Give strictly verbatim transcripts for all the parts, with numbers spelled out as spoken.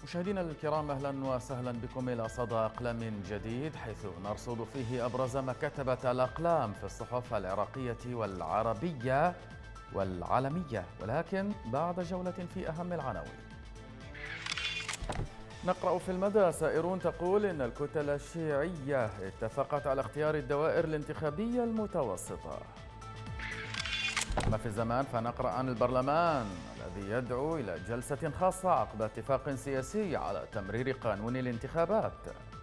مشاهدينا الكرام، أهلا وسهلا بكم إلى صدى أقلام جديد، حيث نرصد فيه أبرز ما كتبت الأقلام في الصحف العراقية والعربية والعالمية، ولكن بعد جولة في أهم العناوين. نقرأ في المدى: سائرون تقول إن الكتل الشيعية اتفقت على اختيار الدوائر الانتخابية المتوسطة. أما في الزمان فنقرأ عن البرلمان الذي يدعو إلى جلسة خاصة عقب اتفاق سياسي على تمرير قانون الانتخابات.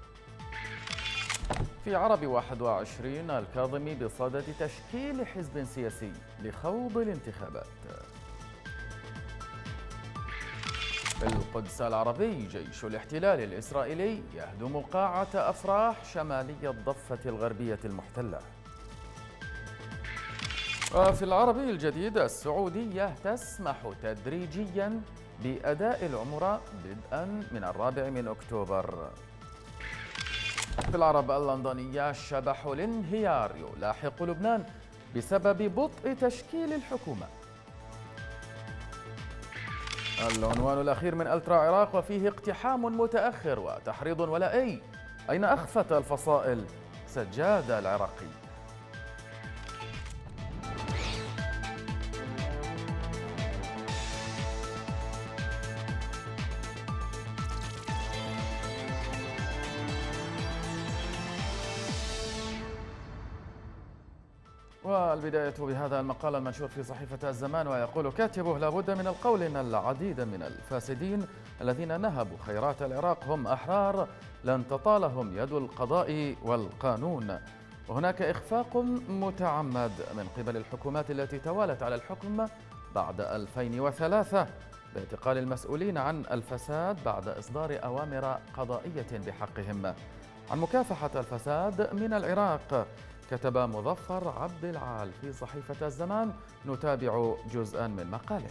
في عرب واحد وعشرين: الكاظمي بصدد تشكيل حزب سياسي لخوض الانتخابات. في القدس العربي: جيش الاحتلال الإسرائيلي يهدم قاعة أفراح شمالي الضفة الغربية المحتلة. وفي العربي الجديد: السعودية تسمح تدريجيا بأداء العمرة بدءا من الرابع من أكتوبر. في العرب اللندنية: شبح الانهيار يلاحق لبنان بسبب بطء تشكيل الحكومة. العنوان الأخير من ألترا عراق: وفيه اقتحام متأخر وتحريض ولائي، أين أخفت الفصائل سجاد العراقي. والبداية بهذا المقال المنشور في صحيفة الزمان، ويقول كاتبه: لابد من القول إن العديد من الفاسدين الذين نهبوا خيرات العراق هم أحرار لن تطالهم يد القضاء والقانون، وهناك إخفاق متعمد من قبل الحكومات التي توالت على الحكم بعد ألفين وثلاثة باعتقال المسؤولين عن الفساد بعد إصدار أوامر قضائية بحقهم. عن مكافحة الفساد من العراق كتب مظفر عبد العال في صحيفة الزمان، نتابع جزءا من مقاله.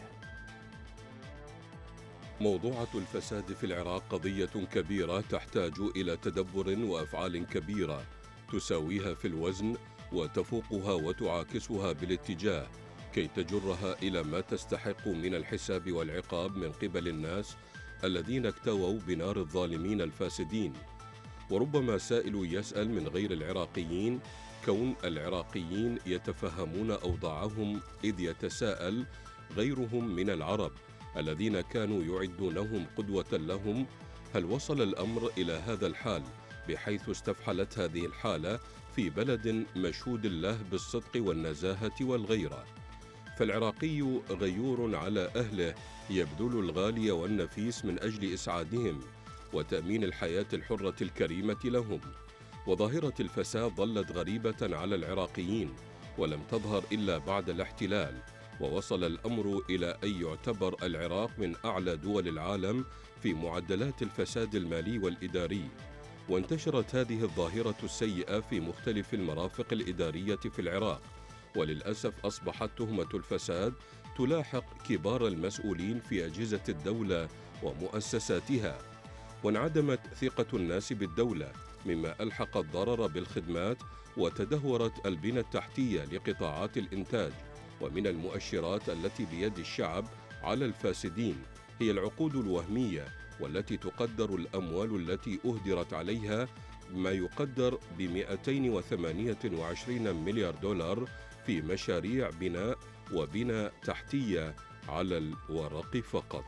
موضوعة الفساد في العراق قضية كبيرة تحتاج إلى تدبر وأفعال كبيرة تساويها في الوزن وتفوقها وتعاكسها بالاتجاه كي تجرها إلى ما تستحق من الحساب والعقاب من قبل الناس الذين اكتووا بنار الظالمين الفاسدين. وربما سائل يسأل من غير العراقيين كون العراقيين يتفهمون أوضاعهم، إذ يتساءل غيرهم من العرب الذين كانوا يعدونهم قدوة لهم: هل وصل الأمر إلى هذا الحال بحيث استفحلت هذه الحالة في بلد مشهود له بالصدق والنزاهة والغيرة؟ فالعراقي غيور على أهله، يبذل الغالي والنفيس من أجل إسعادهم وتأمين الحياة الحرة الكريمة لهم. وظاهرة الفساد ظلت غريبة على العراقيين ولم تظهر إلا بعد الاحتلال، ووصل الأمر إلى أن يعتبر العراق من أعلى دول العالم في معدلات الفساد المالي والإداري. وانتشرت هذه الظاهرة السيئة في مختلف المرافق الإدارية في العراق، وللأسف أصبحت تهمة الفساد تلاحق كبار المسؤولين في أجهزة الدولة ومؤسساتها، وانعدمت ثقة الناس بالدولة، مما ألحق الضرر بالخدمات، وتدهورت البنى التحتية لقطاعات الإنتاج. ومن المؤشرات التي بيد الشعب على الفاسدين هي العقود الوهمية، والتي تقدر الأموال التي أهدرت عليها ما يقدر ب مئتين وثمانية وعشرين مليار دولار في مشاريع بناء وبنى تحتية على الورق فقط.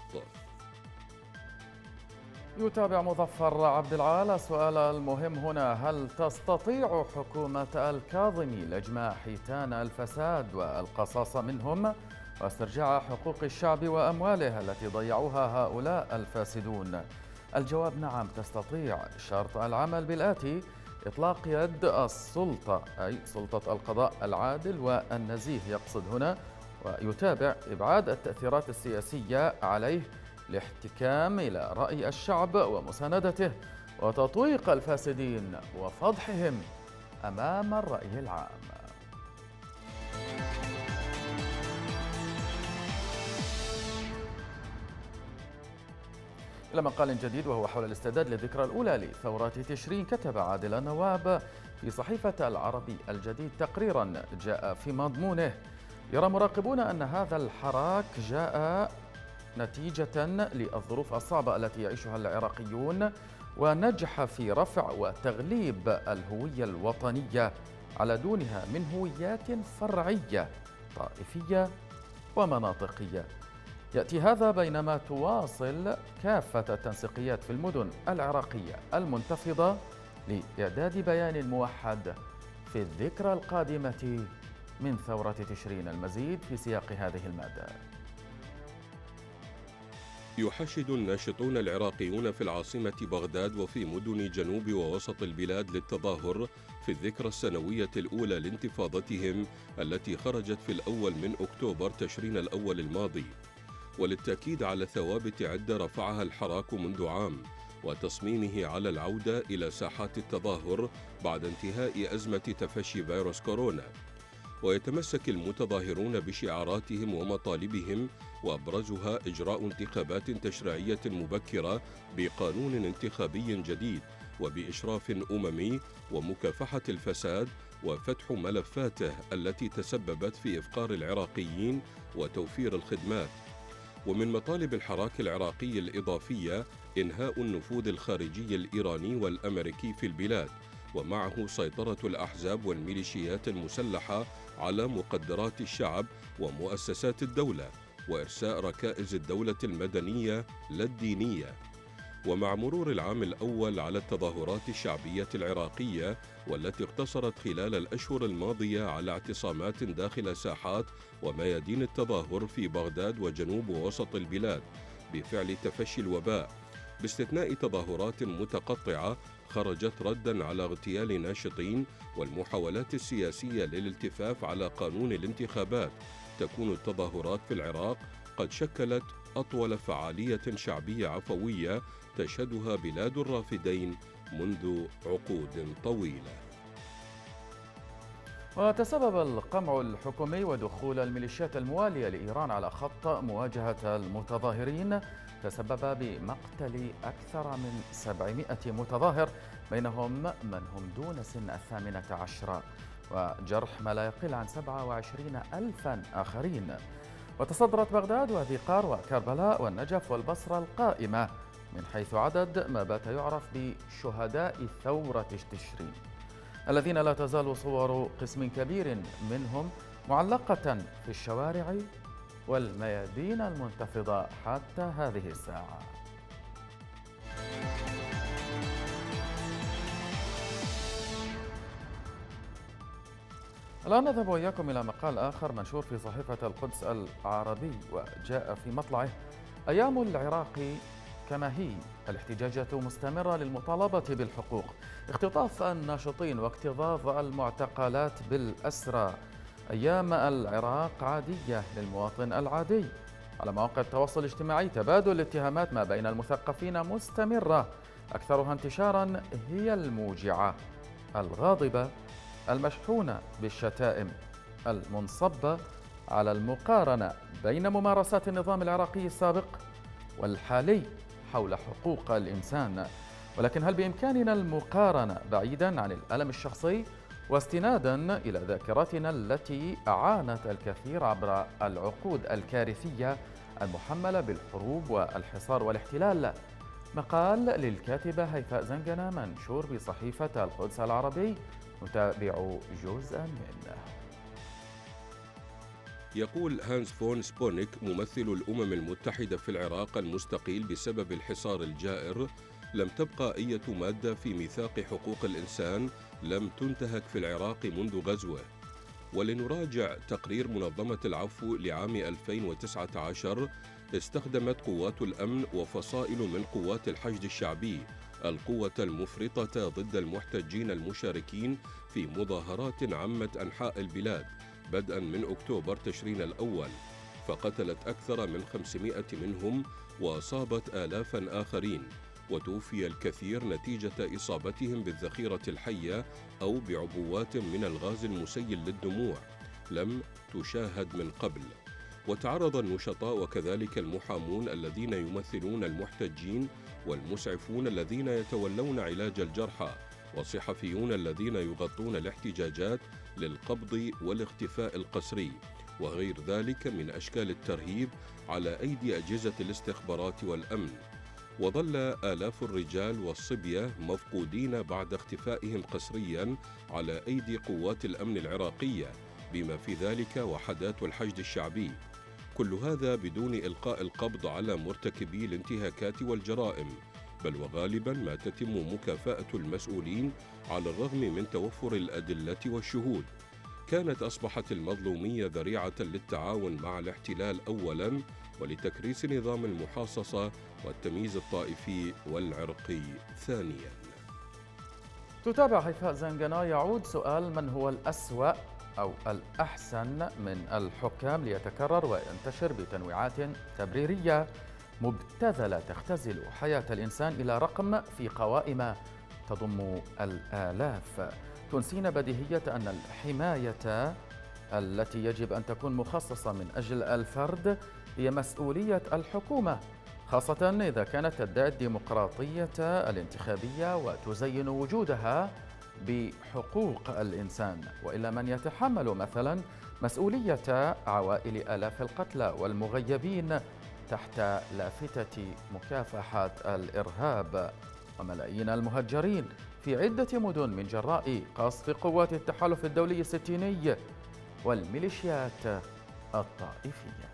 يتابع مظفر عبد العال السؤال المهم هنا: هل تستطيع حكومة الكاظمي لجمع حيتان الفساد والقصاص منهم واسترجاع حقوق الشعب وأمواله التي ضيعوها هؤلاء الفاسدون؟ الجواب: نعم تستطيع، شرط العمل بالآتي: إطلاق يد السلطة، أي سلطة القضاء العادل والنزيه يقصد هنا، ويتابع إبعاد التأثيرات السياسية عليه، الاحتكام إلى رأي الشعب ومساندته، وتطويق الفاسدين وفضحهم أمام الرأي العام. إلى مقال جديد وهو حول الاستعداد للذكرى الأولى لثورات تشرين، كتب عادل النواب في صحيفة العربي الجديد تقريرا جاء في مضمونه: يرى مراقبون أن هذا الحراك جاء نتيجة للظروف الصعبة التي يعيشها العراقيون، ونجح في رفع وتغليب الهوية الوطنية على دونها من هويات فرعية طائفية ومناطقية. يأتي هذا بينما تواصل كافة التنسيقيات في المدن العراقية المنتفضة لإعداد بيان موحد في الذكرى القادمة من ثورة تشرين. المزيد في سياق هذه المادة. يحشد الناشطون العراقيون في العاصمة بغداد وفي مدن جنوب ووسط البلاد للتظاهر في الذكرى السنوية الأولى لانتفاضتهم التي خرجت في الأول من أكتوبر تشرين الأول الماضي، وللتأكيد على ثوابت عدة رفعها الحراك منذ عام وتصميمه على العودة إلى ساحات التظاهر بعد انتهاء أزمة تفشي فيروس كورونا. ويتمسك المتظاهرون بشعاراتهم ومطالبهم، وأبرزها إجراء انتخابات تشريعية مبكرة بقانون انتخابي جديد وبإشراف أممي، ومكافحة الفساد وفتح ملفاته التي تسببت في إفقار العراقيين وتوفير الخدمات. ومن مطالب الحراك العراقي الإضافية إنهاء النفوذ الخارجي الإيراني والأمريكي في البلاد، ومعه سيطرة الأحزاب والميليشيات المسلحة على مقدرات الشعب ومؤسسات الدولة، وإرساء ركائز الدولة المدنية لا الدينية. ومع مرور العام الأول على التظاهرات الشعبية العراقية والتي اقتصرت خلال الأشهر الماضية على اعتصامات داخل ساحات وميادين التظاهر في بغداد وجنوب ووسط البلاد بفعل تفشي الوباء، باستثناء تظاهرات متقطعة خرجت رداً على اغتيال ناشطين والمحاولات السياسية للالتفاف على قانون الانتخابات، تكون التظاهرات في العراق قد شكلت أطول فعالية شعبية عفوية تشهدها بلاد الرافدين منذ عقود طويلة. وتسبب القمع الحكومي ودخول الميليشيات الموالية لإيران على خط مواجهة المتظاهرين تسبب بمقتل أكثر من سبعمائة متظاهر، بينهم من هم دون سن الثامنة عشرة، وجرح ما لا يقل عن سبعة وعشرين ألفا آخرين. وتصدرت بغداد وذقار وكربلاء والنجف والبصرة القائمة من حيث عدد ما بات يعرف بشهداء ثورة تشرين، الذين لا تزال صور قسم كبير منهم معلقة في الشوارع والميادين المنتفضة حتى هذه الساعة. الآن نذهب وإياكم إلى مقال آخر منشور في صحيفة القدس العربي، وجاء في مطلعه: أيام العراق كما هي، الاحتجاجات مستمرة للمطالبة بالحقوق، اختطاف الناشطين واكتظاظ المعتقلات بالأسرى. أيام العراق عادية للمواطن العادي. على مواقع التواصل الاجتماعي تبادل الاتهامات ما بين المثقفين مستمرة، أكثرها انتشارا هي الموجعة الغاضبة المشحونة بالشتائم المنصبة على المقارنة بين ممارسات النظام العراقي السابق والحالي حول حقوق الإنسان. ولكن هل بإمكاننا المقارنة بعيدا عن الألم الشخصي واستنادا إلى ذاكرتنا التي أعانت الكثير عبر العقود الكارثية المحملة بالحروب والحصار والاحتلال؟ مقال للكاتبة هيفاء زنجنة منشور بصحيفة القدس العربي، نتابع جزءا منه. يقول هانس فون سبونيك ممثل الأمم المتحدة في العراق المستقيل بسبب الحصار الجائر: لم تبقى أي مادة في ميثاق حقوق الإنسان لم تنتهك في العراق منذ غزوه. ولنراجع تقرير منظمة العفو لعام ألفين وتسعة عشر، استخدمت قوات الأمن وفصائل من قوات الحشد الشعبي القوة المفرطة ضد المحتجين المشاركين في مظاهرات عمت أنحاء البلاد بدءا من أكتوبر تشرين الأول، فقتلت أكثر من خمسمائة منهم وأصابت آلافا آخرين، وتوفي الكثير نتيجة إصابتهم بالذخيرة الحية أو بعبوات من الغاز المسيل للدموع لم تشاهد من قبل. وتعرض النشطاء وكذلك المحامون الذين يمثلون المحتجين والمسعفون الذين يتولون علاج الجرحى والصحفيون الذين يغطون الاحتجاجات للقبض والاختفاء القسري، وغير ذلك من أشكال الترهيب على أيدي أجهزة الاستخبارات والأمن. وظل آلاف الرجال والصبية مفقودين بعد اختفائهم قسريا على أيدي قوات الأمن العراقية، بما في ذلك وحدات الحشد الشعبي. كل هذا بدون إلقاء القبض على مرتكبي الانتهاكات والجرائم، بل وغالبا ما تتم مكافأة المسؤولين على الرغم من توفر الأدلة والشهود. كانت أصبحت المظلومية ذريعة للتعاون مع الاحتلال أولا، ولتكريس نظام المحاصصة والتمييز الطائفي والعرقي ثانيا. تتابع هيفاء زنجنا. يعود سؤال: من هو الأسوأ أو الأحسن من الحكام ليتكرر وينتشر بتنويعات تبريرية مبتذلة تختزل حياة الإنسان إلى رقم في قوائم تضم الآلاف، تنسين بديهية أن الحماية التي يجب أن تكون مخصصة من أجل الفرد هي مسؤولية الحكومة، خاصة إذا كانت تدعي الديمقراطية الانتخابية وتزين وجودها بحقوق الإنسان. وإلا من يتحمل مثلا مسؤولية عوائل آلاف القتلى والمغيبين تحت لافتة مكافحة الإرهاب وملايين المهجرين في عدة مدن من جراء قصف قوات التحالف الدولي الستيني والميليشيات الطائفية؟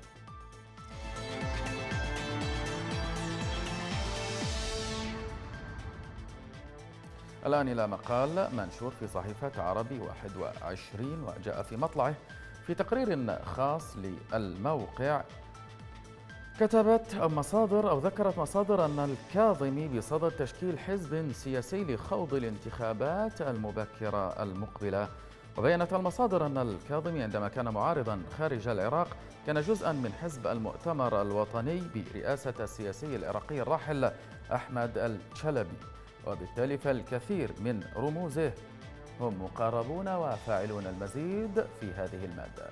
الآن إلى مقال منشور في صحيفة عربي واحد وعشرين، وجاء في مطلعه في تقرير خاص للموقع. كتبت مصادر أو ذكرت مصادر أن الكاظمي بصدد تشكيل حزب سياسي لخوض الانتخابات المبكرة المقبلة. وبينت المصادر أن الكاظمي عندما كان معارضا خارج العراق كان جزءا من حزب المؤتمر الوطني برئاسة السياسي العراقي الراحل أحمد الشلبي، وبالتالي فالكثير من رموزه هم مقاربون وفاعلون المزيد في هذه المادة.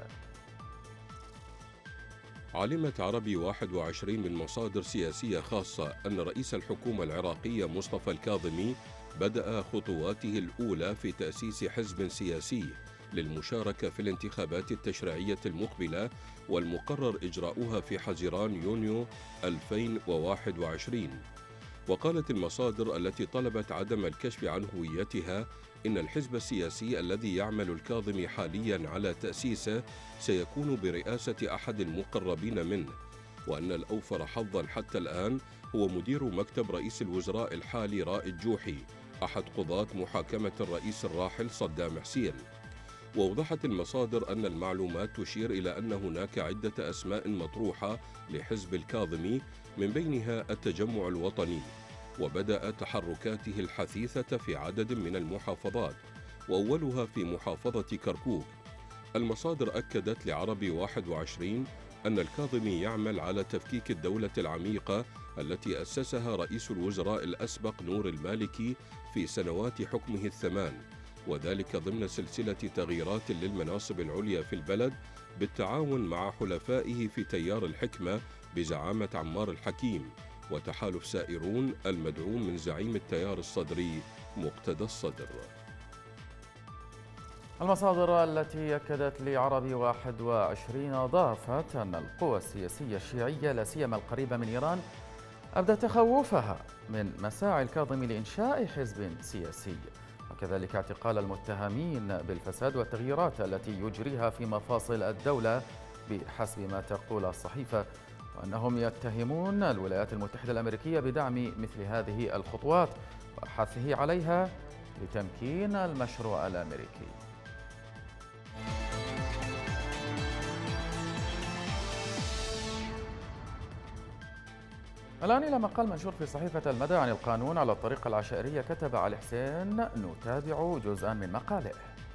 علمت عربي واحد وعشرين من مصادر سياسية خاصة أن رئيس الحكومة العراقية مصطفى الكاظمي بدأ خطواته الأولى في تأسيس حزب سياسي للمشاركة في الانتخابات التشريعية المقبلة، والمقرر إجراؤها في حزيران يونيو ألفين وواحد وعشرين. وقالت المصادر التي طلبت عدم الكشف عن هويتها إن الحزب السياسي الذي يعمل الكاظمي حاليا على تأسيسه سيكون برئاسة أحد المقربين منه، وأن الأوفر حظا حتى الآن هو مدير مكتب رئيس الوزراء الحالي رائد جوحي، أحد قضاة محاكمة الرئيس الراحل صدام حسين. وأوضحت المصادر أن المعلومات تشير إلى أن هناك عدة أسماء مطروحة لحزب الكاظمي، من بينها التجمع الوطني، وبدأ تحركاته الحثيثة في عدد من المحافظات، وأولها في محافظة كركوك. المصادر أكدت لعربي واحد وعشرين أن الكاظمي يعمل على تفكيك الدولة العميقة التي أسسها رئيس الوزراء الأسبق نور المالكي في سنوات حكمه الثمان، وذلك ضمن سلسلة تغييرات للمناصب العليا في البلد بالتعاون مع حلفائه في تيار الحكمة بزعامة عمار الحكيم وتحالف سائرون المدعوم من زعيم التيار الصدري مقتدى الصدر. المصادر التي أكدت لعربي واحد وعشرين أضافت أن القوى السياسية الشيعية لا سيما القريبة من إيران أبدت تخوفها من مساعي الكاظمي لإنشاء حزب سياسي، وكذلك اعتقال المتهمين بالفساد والتغييرات التي يجريها في مفاصل الدولة بحسب ما تقول الصحيفة، وأنهم يتهمون الولايات المتحدة الأمريكية بدعم مثل هذه الخطوات وحثه عليها لتمكين المشروع الأمريكي. الآن إلى مقال منشور في صحيفة المدى عن القانون على الطريقة العشائرية. كتب علي حسين، نتابع جزءا من مقاله.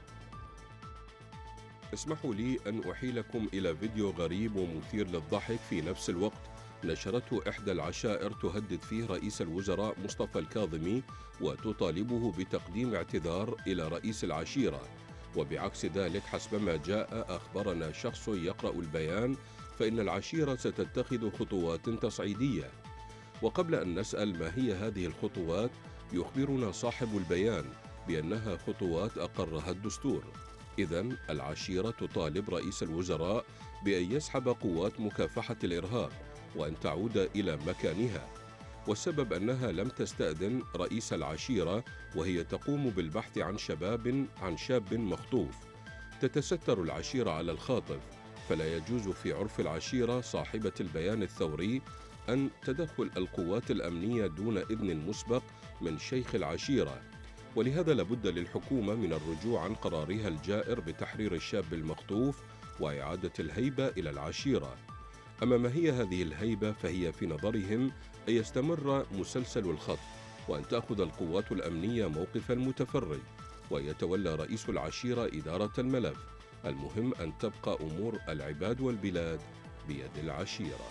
اسمحوا لي أن أحيلكم إلى فيديو غريب ومثير للضحك في نفس الوقت نشرته إحدى العشائر تهدد فيه رئيس الوزراء مصطفى الكاظمي وتطالبه بتقديم اعتذار إلى رئيس العشيرة. وبعكس ذلك حسبما جاء أخبرنا شخص يقرأ البيان فإن العشيرة ستتخذ خطوات تصعيدية. وقبل أن نسأل ما هي هذه الخطوات، يخبرنا صاحب البيان بأنها خطوات أقرها الدستور. إذن العشيرة تطالب رئيس الوزراء بأن يسحب قوات مكافحة الإرهاب وأن تعود إلى مكانها، والسبب أنها لم تستأذن رئيس العشيرة وهي تقوم بالبحث عن شباب عن شاب مخطوف. تتستر العشيرة على الخاطف، فلا يجوز في عرف العشيرة صاحبة البيان الثوري أن تدخل القوات الأمنية دون إذن مسبق من شيخ العشيرة، ولهذا لابد للحكومة من الرجوع عن قرارها الجائر بتحرير الشاب المخطوف وإعادة الهيبة إلى العشيرة. أما ما هي هذه الهيبة فهي في نظرهم أن يستمر مسلسل الخطف، وأن تأخذ القوات الأمنية موقف المتفرج، ويتولى رئيس العشيرة إدارة الملف. المهم أن تبقى أمور العباد والبلاد بيد العشيرة.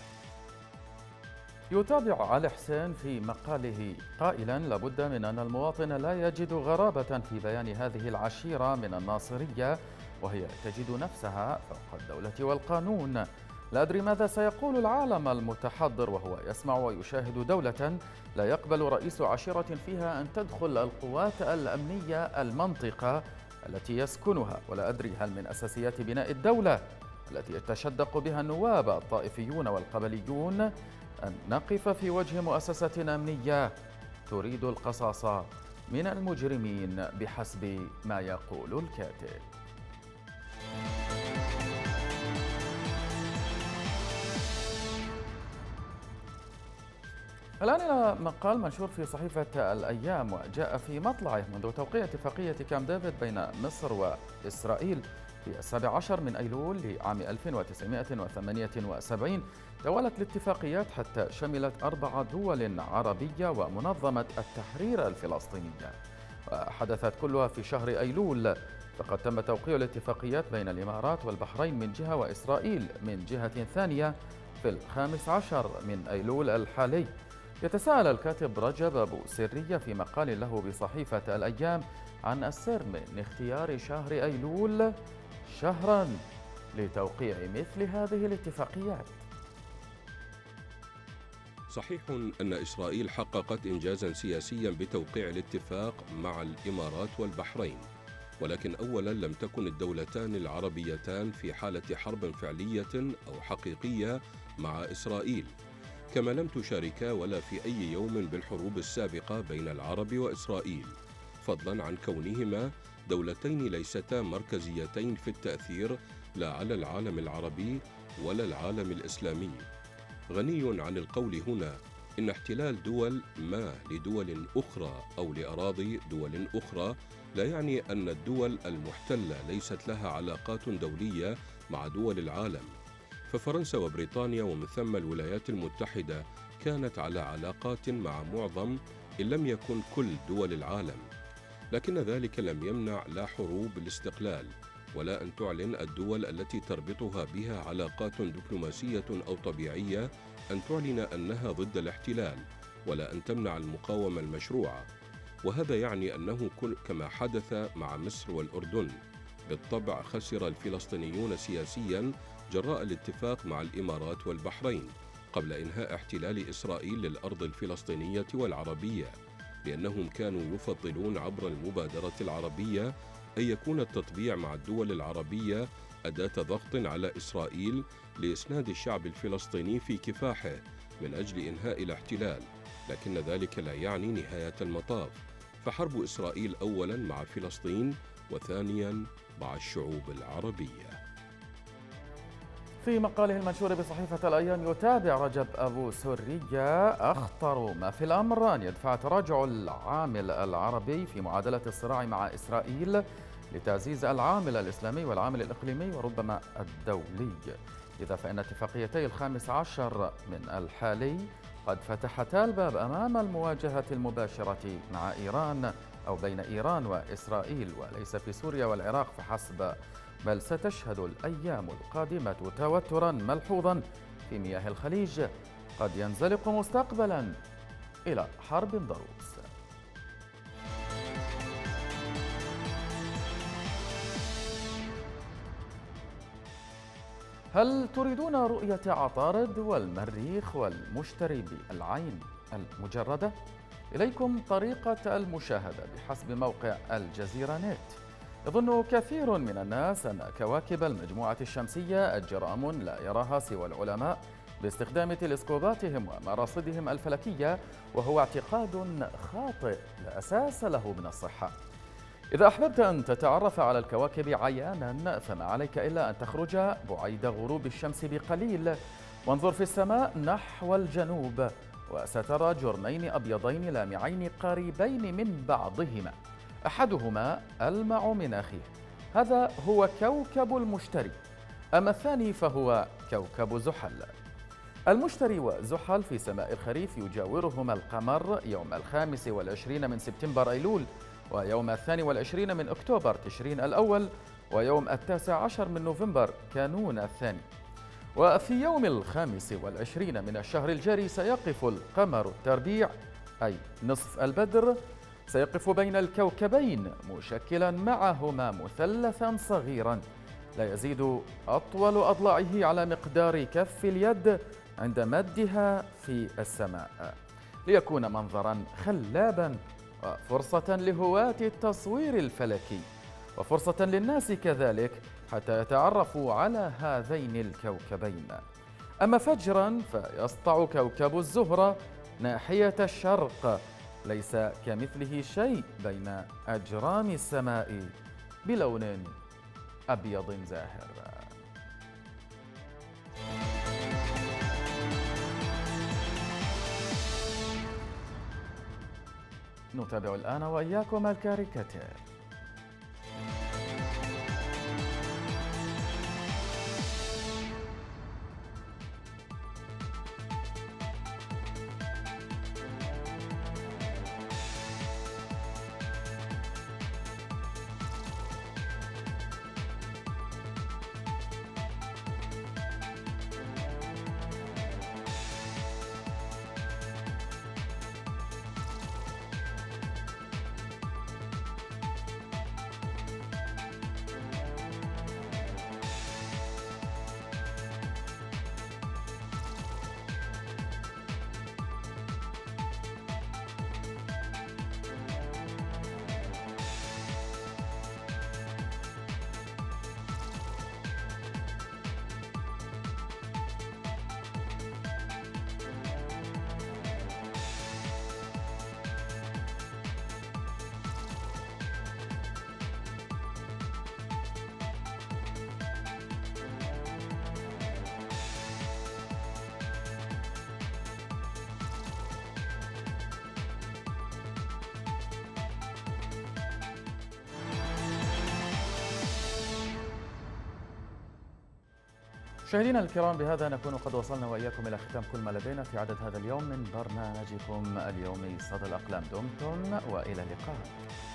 يتابع علي حسين في مقاله قائلا: لابد من أن المواطن لا يجد غرابة في بيان هذه العشيرة من الناصرية وهي تجد نفسها فوق الدولة والقانون. لا أدري ماذا سيقول العالم المتحضر وهو يسمع ويشاهد دولة لا يقبل رئيس عشيرة فيها أن تدخل القوات الأمنية المنطقة التي يسكنها. ولا أدري هل من أساسيات بناء الدولة التي يتشدق بها النواب الطائفيون والقبليون أن نقف في وجه مؤسسة أمنية تريد القصاص من المجرمين بحسب ما يقول الكاتب. الآن إلى مقال منشور في صحيفة الأيام، وجاء في مطلعه منذ توقيع اتفاقية كامب ديفيد بين مصر وإسرائيل في السابع عشر من أيلول لعام ألف وتسعمائة وثمانية وسبعين. توالت الاتفاقيات حتى شملت أربع دول عربية ومنظمة التحرير الفلسطينية، وحدثت كلها في شهر أيلول. فقد تم توقيع الاتفاقيات بين الإمارات والبحرين من جهة وإسرائيل من جهة ثانية في الخامس عشر من أيلول الحالي. يتساءل الكاتب رجب أبو سرية في مقال له بصحيفة الأيام عن السر من اختيار شهر أيلول شهرا لتوقيع مثل هذه الاتفاقيات. صحيح أن إسرائيل حققت إنجازا سياسيا بتوقيع الاتفاق مع الإمارات والبحرين، ولكن أولا لم تكن الدولتان العربيتان في حالة حرب فعلية أو حقيقية مع إسرائيل، كما لم تشاركا ولا في أي يوم بالحروب السابقة بين العرب وإسرائيل، فضلا عن كونهما دولتين ليستا مركزيتين في التأثير لا على العالم العربي ولا العالم الإسلامي. غني عن القول هنا إن احتلال دول ما لدول أخرى أو لأراضي دول أخرى لا يعني أن الدول المحتلة ليست لها علاقات دولية مع دول العالم، ففرنسا وبريطانيا ومن ثم الولايات المتحدة كانت على علاقات مع معظم إن لم يكن كل دول العالم، لكن ذلك لم يمنع لا حروب الاستقلال ولا أن تعلن الدول التي تربطها بها علاقات دبلوماسية أو طبيعية أن تعلن أنها ضد الاحتلال، ولا أن تمنع المقاومة المشروعة. وهذا يعني أنه كما حدث مع مصر والأردن. بالطبع خسر الفلسطينيون سياسياً جراء الاتفاق مع الإمارات والبحرين قبل إنهاء احتلال إسرائيل للأرض الفلسطينية والعربية، لأنهم كانوا يفضلون عبر المبادرة العربية أن يكون التطبيع مع الدول العربية أداة ضغط على إسرائيل لإسناد الشعب الفلسطيني في كفاحه من أجل إنهاء الاحتلال، لكن ذلك لا يعني نهاية المطاف، فحرب إسرائيل أولاً مع فلسطين وثانياً مع الشعوب العربية. في مقاله المنشور بصحيفة الأيام يتابع رجب أبو سرية أخطر ما في الأمر أن يدفع تراجع العامل العربي في معادلة الصراع مع إسرائيل لتعزيز العامل الإسلامي والعامل الإقليمي وربما الدولي. إذا فإن اتفاقيتي الخامس عشر من الحالي قد فتحتا الباب أمام المواجهة المباشرة مع إيران أو بين إيران وإسرائيل، وليس في سوريا والعراق فحسب، بل ستشهد الأيام القادمة توتراً ملحوظاً في مياه الخليج قد ينزلق مستقبلاً إلى حرب ضروس. هل تريدون رؤية عطارد والمريخ والمشتري بالعين المجردة؟ إليكم طريقة المشاهدة بحسب موقع الجزيرة نت. يظن كثير من الناس أن كواكب المجموعة الشمسية أجرام لا يراها سوى العلماء باستخدام تلسكوباتهم ومراصدهم الفلكية، وهو اعتقاد خاطئ لا أساس له من الصحة. إذا أحببت أن تتعرف على الكواكب عيانا فما عليك إلا أن تخرج بعيد غروب الشمس بقليل وانظر في السماء نحو الجنوب، وسترى جرمين أبيضين لامعين قريبين من بعضهما، أحدهما ألمع من أخيه. هذا هو كوكب المشتري، أما الثاني فهو كوكب زحل. المشتري وزحل في سماء الخريف يجاورهما القمر يوم الخامس والعشرين من سبتمبر أيلول، ويوم الثاني والعشرين من أكتوبر تشرين الأول، ويوم التاسع عشر من نوفمبر كانون الثاني. وفي يوم الخامس والعشرين من الشهر الجاري سيقف القمر التربيع أي نصف البدر، سيقف بين الكوكبين مشكلا معهما مثلثا صغيرا لا يزيد أطول أضلاعه على مقدار كف اليد عند مدها في السماء، ليكون منظرا خلابا وفرصة لهواة التصوير الفلكي، وفرصة للناس كذلك حتى يتعرفوا على هذين الكوكبين. أما فجرا فيسطع كوكب الزهرة ناحية الشرق، ليس كمثله شيء بين أجرام السماء، بلون أبيض زاهر. نتابع الآن وإياكم الكاريكاتير. مشاهدينا الكرام، بهذا نكون قد وصلنا وإياكم إلى ختام كل ما لدينا في عدد هذا اليوم من برنامجكم اليومي صدى الأقلام. دمتم وإلى اللقاء.